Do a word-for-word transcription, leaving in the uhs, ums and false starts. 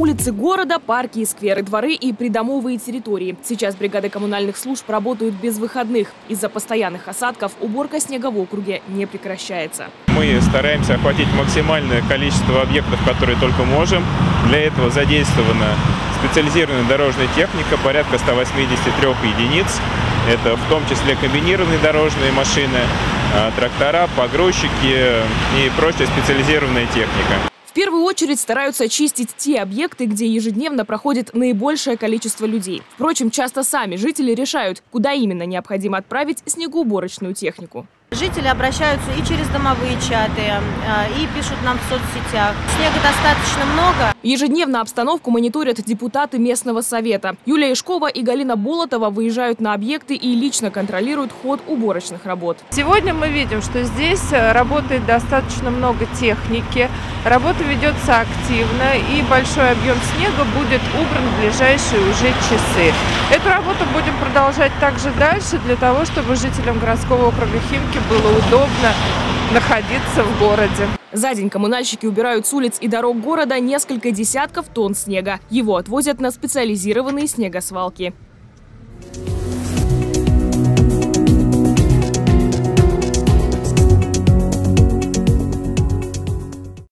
улицы города, парки и скверы, дворы и придомовые территории. Сейчас бригады коммунальных служб работают без выходных. Из-за постоянных осадков уборка снега в округе не прекращается. Мы стараемся охватить максимальное количество объектов, которые только можем. Для этого задействована специализированная дорожная техника, порядка ста восьмидесяти трёх единиц. Это в том числе комбинированные дорожные машины, трактора, погрузчики и прочая специализированная техника. В первую очередь стараются очистить те объекты, где ежедневно проходит наибольшее количество людей. Впрочем, часто сами жители решают, куда именно необходимо отправить снегоуборочную технику. Жители обращаются и через домовые чаты, и пишут нам в соцсетях. Снега достаточно много. Ежедневно обстановку мониторят депутаты местного совета. Юлия Ишкова и Галина Болотова выезжают на объекты и лично контролируют ход уборочных работ. Сегодня мы видим, что здесь работает достаточно много техники. Работа ведется активно, и большой объем снега будет убран в ближайшие уже часы. Эту работу будем продолжать также дальше, для того, чтобы жителям городского округа Химки было удобно находиться в городе. За день коммунальщики убирают с улиц и дорог города несколько десятков тонн снега. Его отвозят на специализированные снегосвалки.